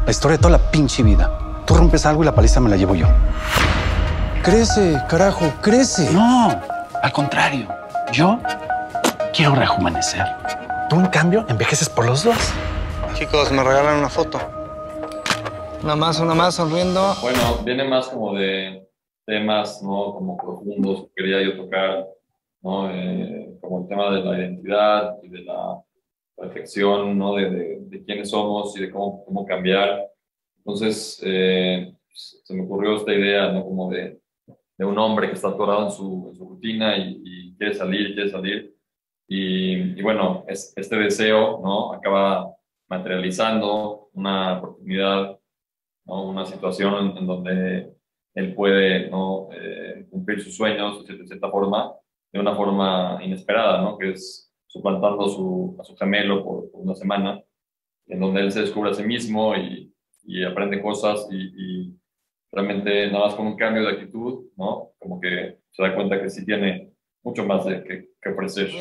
La historia de toda la pinche vida. Tú rompes algo y la paliza me la llevo yo. Crece, carajo, crece. No, al contrario. Yo quiero rejuvenecer. Tú, en cambio, envejeces por los dos. Chicos, me regalan una foto. Una más, sonriendo. Bueno, viene más como de temas, ¿no? Como profundos que quería yo tocar, ¿no? Como el tema de la identidad y de la reflexión, ¿no? De quiénes somos y de cómo cambiar. Entonces, se me ocurrió esta idea, ¿no? Como de un hombre que está atorado en su rutina y quiere salir. Y bueno, este deseo, ¿no? Acaba materializando una oportunidad, ¿no? Una situación en donde él puede, ¿no? Cumplir sus sueños de cierta forma, de una forma inesperada, ¿no? Que es suplantando a su gemelo por una semana, en donde él se descubre a sí mismo y aprende cosas y realmente nada más con un cambio de actitud, ¿no? Como que se da cuenta que sí tiene mucho más que ofrecer.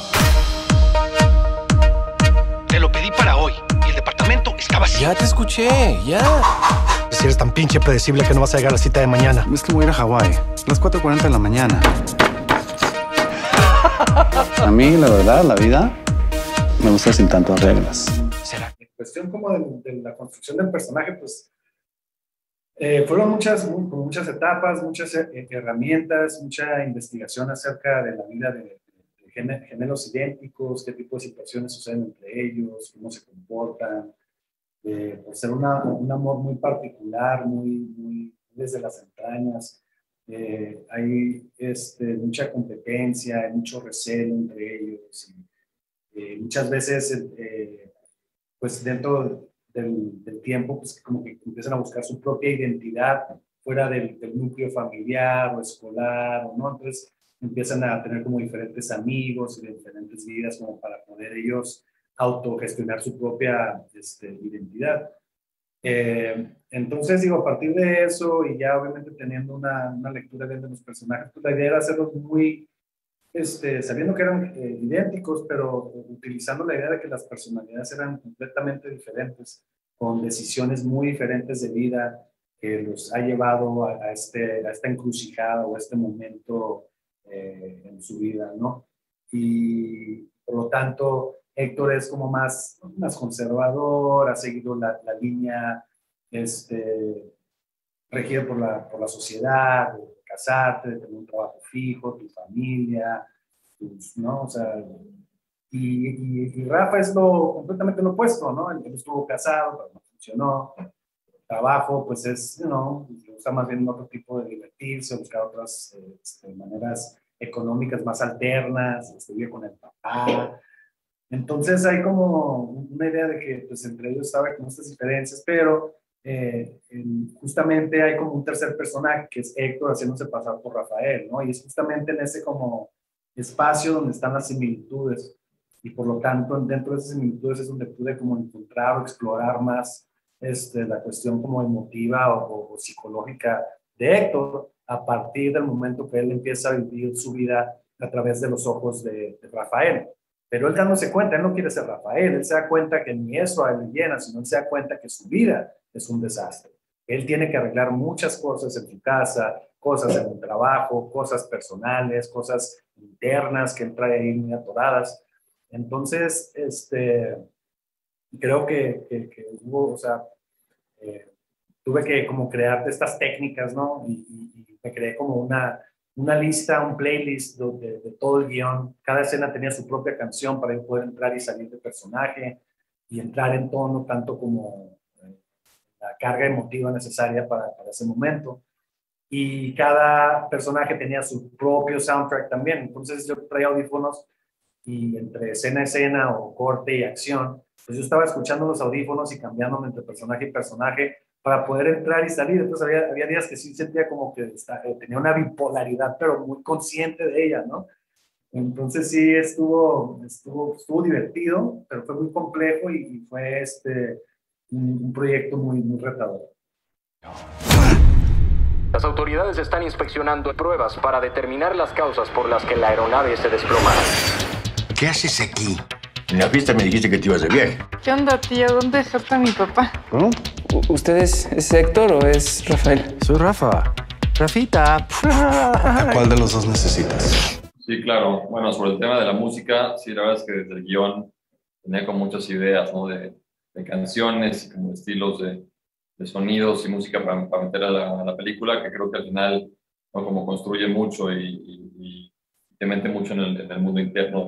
Te lo pedí para hoy y el departamento está vacío. Ya te escuché, ya. Si eres tan pinche predecible que no vas a llegar a la cita de mañana. Es que voy a ir a Hawái. Las 4:40 de la mañana. A mí, la verdad, la vida me gusta sin tantas reglas. En cuestión como de la construcción del personaje, pues fueron muchas etapas, muchas herramientas, mucha investigación acerca de la vida de gemelos idénticos, qué tipo de situaciones suceden entre ellos, cómo se comportan. Por ser un amor muy particular, muy desde las entrañas. Hay mucha competencia, hay mucho recelo entre ellos. Y, muchas veces, pues dentro del tiempo, pues como que empiezan a buscar su propia identidad fuera del núcleo familiar o escolar, ¿no? Entonces empiezan a tener como diferentes amigos y diferentes vidas como para poder ellos autogestionar su propia identidad. Entonces, digo, a partir de eso y ya obviamente teniendo una lectura bien de los personajes, pues la idea era hacerlos muy, sabiendo que eran idénticos, pero utilizando la idea de que las personalidades eran completamente diferentes, con decisiones muy diferentes de vida que los ha llevado a esta encrucijada o a este momento en su vida, ¿no? Y por lo tanto, Héctor es como más conservador, ha seguido la línea regida por la sociedad, de casarte, de tener un trabajo fijo, tu familia, ¿no? O sea, y Rafa es completamente lo opuesto, ¿no? Él estuvo casado, pero no funcionó. El trabajo, pues le gusta más bien otro tipo de divertirse, buscar otras maneras económicas más alternas, vive con el papá. Entonces hay como una idea de que pues, entre ellos estaba con estas diferencias, pero justamente hay como un tercer personaje que es Héctor haciéndose pasar por Rafael, ¿no? Y es justamente en ese como espacio donde están las similitudes y por lo tanto dentro de esas similitudes es donde pude como encontrar o explorar más la cuestión como emotiva o psicológica de Héctor a partir del momento que él empieza a vivir su vida a través de los ojos de Rafael. Pero él dándose cuenta, él no quiere ser Rafael, él se da cuenta que ni eso a él le llena, sino él se da cuenta que su vida es un desastre. Él tiene que arreglar muchas cosas en su casa, cosas en el trabajo, cosas personales, cosas internas que él trae ahí muy atoradas. Entonces, creo que hubo, o sea, tuve que como crear estas técnicas, ¿no? Y me creé como una lista, un playlist de todo el guión. Cada escena tenía su propia canción para yo poder entrar y salir de personaje y entrar en tono, tanto como la carga emotiva necesaria para ese momento. Y cada personaje tenía su propio soundtrack también. Entonces yo traía audífonos y entre escena a escena o corte y acción, pues yo estaba escuchando los audífonos y cambiándome entre personaje y personaje para poder entrar y salir. Entonces había días que sí sentía como que tenía una bipolaridad, pero muy consciente de ella, ¿no? Entonces sí estuvo divertido, pero fue muy complejo y fue un proyecto muy, muy retador. Las autoridades están inspeccionando pruebas para determinar las causas por las que la aeronave se desplomara. ¿Qué haces aquí? En la fiesta me dijiste que te ibas de viaje. ¿Qué onda, tío? ¿Dónde está mi papá? ¿No? ¿Usted es Héctor o es Rafael? Soy Rafa. Rafita. ¿Cuál de los dos necesitas? Sí, claro. Bueno, sobre el tema de la música, sí, la verdad es que desde el guión tenía como muchas ideas, ¿no? De canciones y como estilos de sonidos y música para meter a la película, que creo que al final, ¿no? Como construye mucho y te mete mucho en el mundo interno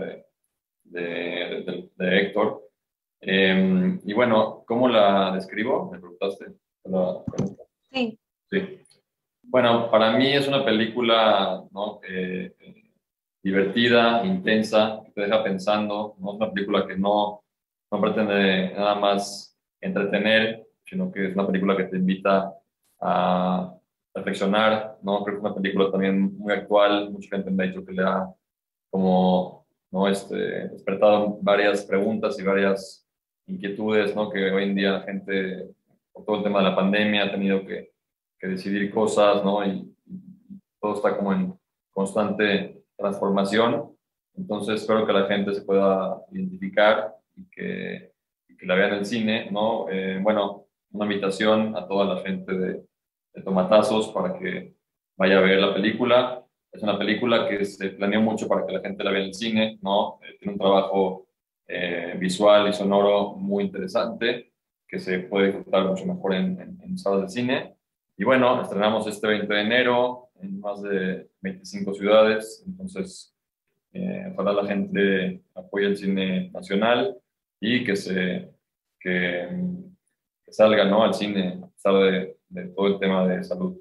de Héctor. Y bueno, ¿cómo la describo? Me preguntaste. Sí. Sí. Bueno, para mí es una película, ¿no? Divertida, intensa, que te deja pensando, ¿no? Es una película que no pretende nada más entretener, sino que es una película que te invita a reflexionar, ¿no? Creo que es una película también muy actual, mucha gente me ha dicho que le ha como, ¿no? Despertado varias preguntas y varias inquietudes, ¿no? Que hoy en día la gente, por todo el tema de la pandemia, ha tenido que decidir cosas, ¿no? Y todo está como en constante transformación. Entonces espero que la gente se pueda identificar y que la vean en el cine, ¿no? Bueno, una invitación a toda la gente de Tomatazos para que vaya a ver la película. Es una película que se planeó mucho para que la gente la vea en el cine, ¿no? Tiene un trabajo visual y sonoro muy interesante que se puede disfrutar mucho mejor en salas de cine. Y bueno, estrenamos este 20 de enero en más de 25 ciudades, entonces ojalá la gente apoye el cine nacional y que salga, ¿no? Al cine, a pesar de todo el tema de salud.